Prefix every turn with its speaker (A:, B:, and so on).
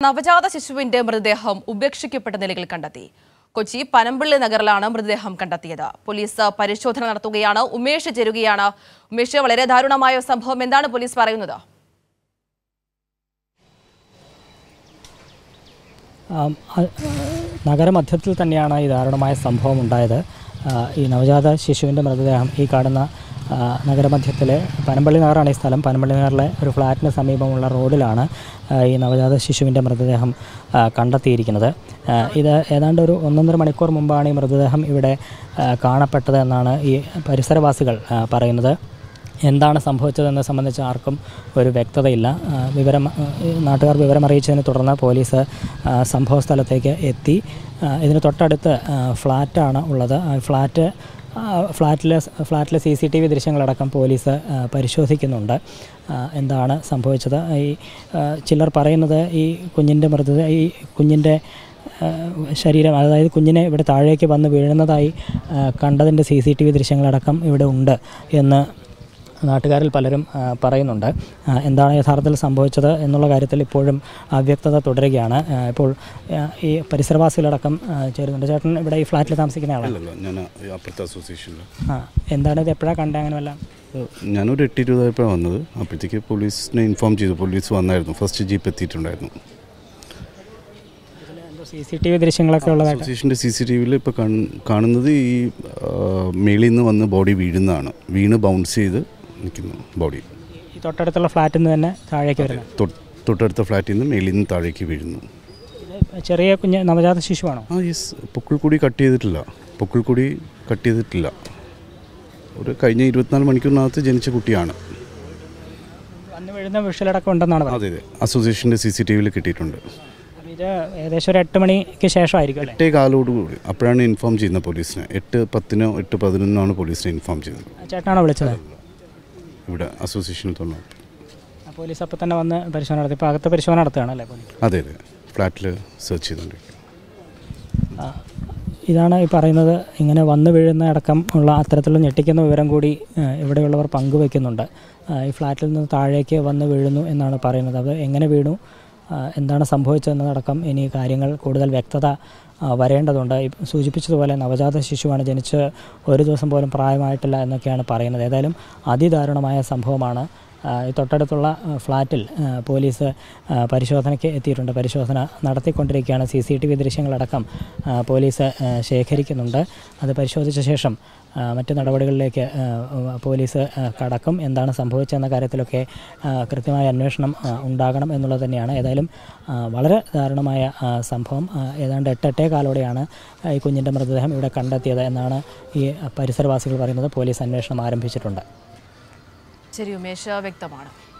A: നവജാത ശിശുവിന്റെ മൃതദേഹം ഉപേക്ഷിക്കപ്പെട്ട നിലയിൽ കണ്ടെത്തി. കൊച്ചി പനമ്പള്ളി നഗറിലാണ് മൃതദേഹം കണ്ടെത്തിയത്. പോലീസ് പരിശോധന നടത്തുകയാണ്. ഉമേഷ് ചേരുകയാണ്. ഉമേഷ്, വളരെ ദാരുണമായ സംഭവം, എന്താണ് പോലീസ് പറയുന്നത്?
B: നഗരമധ്യത്തിൽ തന്നെയാണ് ഈ ദാരുണമായ സംഭവം ഉണ്ടായത്. ഈ നവജാത ശിശുവിൻ്റെ മൃതദേഹം ഈ കാണുന്ന നഗരമധ്യത്തിലെ പനമ്പള്ളി നഗറാണ് ഈ സ്ഥലം. പനമ്പള്ളി നഗറിലെ ഒരു ഫ്ലാറ്റിന് സമീപമുള്ള റോഡിലാണ് ഈ നവജാത ശിശുവിൻ്റെ മൃതദേഹം കണ്ടെത്തിയിരിക്കുന്നത്. ഇത് ഏതാണ്ട് ഒരു 1.5 മണിക്കൂർ മുമ്പാണ് ഈ മൃതദേഹം ഇവിടെ കാണപ്പെട്ടത് എന്നാണ് ഈ പരിസരവാസികൾ പറയുന്നത്. എന്താണ് സംഭവിച്ചതെന്ന് സംബന്ധിച്ച് ആർക്കും ഒരു വ്യക്തതയില്ല. നാട്ടുകാർ വിവരമറിയിച്ചതിനെ തുടർന്ന് പോലീസ് സംഭവ സ്ഥലത്തേക്ക് എത്തി. ഇതിന് തൊട്ടടുത്ത് ഫ്ലാറ്റാണ് ഉള്ളത്. ഫ്ലാറ്റിലെ CCTV ദൃശ്യങ്ങളടക്കം പോലീസ് പരിശോധിക്കുന്നുണ്ട്. എന്താണ് സംഭവിച്ചത്? ഈ ചിലർ പറയുന്നത് ഈ കുഞ്ഞിൻ്റെ ശരീരം, അതായത് കുഞ്ഞിനെ ഇവിടെ താഴേക്ക് വന്ന് വീഴുന്നതായി കണ്ടതിൻ്റെ CCTV ദൃശ്യങ്ങളടക്കം ഇവിടെ ഉണ്ട് എന്ന് നാട്ടുകാരിൽ പലരും പറയുന്നുണ്ട്. എന്താണ് യഥാർത്ഥത്തിൽ സംഭവിച്ചത് എന്നുള്ള കാര്യത്തിൽ ഇപ്പോഴും അവ്യക്തത തുടരുകയാണ്. ഇപ്പോൾ ഈ പരിസരവാസികളടക്കം ചേരുന്നുണ്ട്. ചേട്ടൻ ഇവിടെ ഈ ഫ്ലാറ്റിൽ താമസിക്കുന്ന ആളാണ്? എന്താണ് ഇത്, എപ്പോഴാണ് കണ്ടത്? അങ്ങനെ വല്ല
C: ഞാനൊരു 8:20 വന്നത്. അപ്പോഴത്തേക്ക് പോലീസിനെ ഇൻഫോം ചെയ്തു. പോലീസ് വന്നായിരുന്നു. ഫസ്റ്റ് ജീപ്പ് എത്തിയിട്ടുണ്ടായിരുന്നു.
B: CCTV ദൃശ്യങ്ങളൊക്കെ ഉള്ളതായിട്ട്
C: അസോസിയേഷൻ്റെ CCTVയിൽ ഇപ്പോൾ കാണുന്നത് ഈ മേളിൽ നിന്ന് വന്ന് ബോഡി വീണ് ബൗൺസ് ചെയ്ത് നിൽക്കുന്നു ബോഡി.
B: ഈ തൊട്ടടുത്തുള്ള ഫ്ലാറ്റിൽ നിന്ന് തന്നെ താഴേക്ക് വരുന്നത്?
C: തൊട്ടടുത്ത ഫ്ലാറ്റിൽ നിന്ന് മേളിൽ നിന്ന് താഴേക്ക് വീഴുന്നു.
B: ചെറിയ കുഞ്ഞ് നവജാത ശിശുവാണോ?
C: യെസ്. പൊക്കിൾക്കൊടി കട്ട് ചെയ്തിട്ടില്ല. ഒരു കഴിഞ്ഞ 24 മണിക്കൂറിനകത്ത് ജനിച്ച കുട്ടിയാണ്.
B: വന്ന് വീഴുന്ന വിഷലടക്കം ഉണ്ടെന്നാണ് പറയുന്നത്.
C: അതെ, അസോസിയേഷൻ്റെ CCTVയിൽ കിട്ടിയിട്ടുണ്ട്.
B: ഇത് ഏകദേശം ഒരു 8 മണിക്ക് ശേഷമായിരിക്കും അല്ലേ?
C: 8:15 അപ്പോഴാണ് ഇൻഫോം ചെയ്യുന്നത് പോലീസിനെ. 8:10 8:11 പോലീസിനെ ഇൻഫോം ചെയ്തത്.
B: ചേട്ടനാണോ വിളിച്ചത്?
C: ഇവിടെ അസോസിയേഷനിൽ തന്നെ
B: പോലീസ് അപ്പോൾ തന്നെ വന്ന് പരിശോധന നടത്തി. ഇപ്പോൾ അകത്ത് പരിശോധന നടത്തുകയാണല്ലേ പോലീസ്?
C: അതെ, ഫ്ലാറ്റിൽ സെർച്ച് ചെയ്തുകൊണ്ടിരിക്കും.
B: ഇതാണ് ഈ പറയുന്നത്. ഇങ്ങനെ വന്നു വീഴുന്ന അടക്കം ഉള്ള അത്തരത്തിലുള്ള ഞെട്ടിക്കുന്ന വിവരം കൂടി ഇവിടെയുള്ളവർ പങ്കുവയ്ക്കുന്നുണ്ട്. ഈ ഫ്ലാറ്റിൽ നിന്ന് താഴേക്ക് വന്ന് വീഴുന്നു എന്നാണ് പറയുന്നത്. അത് എങ്ങനെ വീണു, എന്താണ് സംഭവിച്ചതെന്നതടക്കം ഇനി കാര്യങ്ങൾ കൂടുതൽ വ്യക്തത വരേണ്ടതുണ്ട്. സൂചിപ്പിച്ചതുപോലെ നവജാത ശിശുവാണ്, ജനിച്ച് ഒരു ദിവസം പോലും പ്രായമായിട്ടില്ല എന്നൊക്കെയാണ് പറയുന്നത്. ഏതായാലും അതിദാരുണമായ സംഭവമാണ്. തൊട്ടടുത്തുള്ള ഫ്ലാറ്റിൽ പോലീസ് പരിശോധനയ്ക്ക് എത്തിയിട്ടുണ്ട്. പരിശോധന നടത്തിക്കൊണ്ടിരിക്കുകയാണ്. CCTV ദൃശ്യങ്ങളടക്കം പോലീസ് ശേഖരിക്കുന്നുണ്ട്. അത് പരിശോധിച്ച ശേഷം മറ്റ് നടപടികളിലേക്ക് പോലീസ് കടക്കും. എന്താണ് സംഭവിച്ചതെന്ന കാര്യത്തിലൊക്കെ കൃത്യമായ അന്വേഷണം ഉണ്ടാകണം എന്നുള്ളത് തന്നെയാണ്. ഏതായാലും വളരെ ദാരുണമായ സംഭവം. ഏതാണ്ട് 8:15 ഈ കുഞ്ഞിൻ്റെ മൃതദേഹം ഇവിടെ കണ്ടെത്തിയത് എന്നാണ് ഈ പരിസരവാസികൾ പറയുന്നത്. പോലീസ് അന്വേഷണം ആരംഭിച്ചിട്ടുണ്ട്.
A: ശരി ഉമേഷ്, വ്യക്തമാണ്.